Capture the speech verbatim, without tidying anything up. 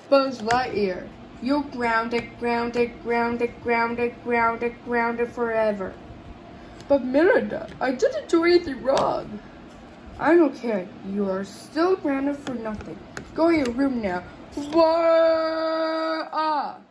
Buzz Lightyear, you're grounded, grounded, grounded, grounded, grounded, grounded forever. But Melinda, I didn't do anything wrong. I don't care. You are still grounded for nothing. Go to your room now. Whoa! Ah!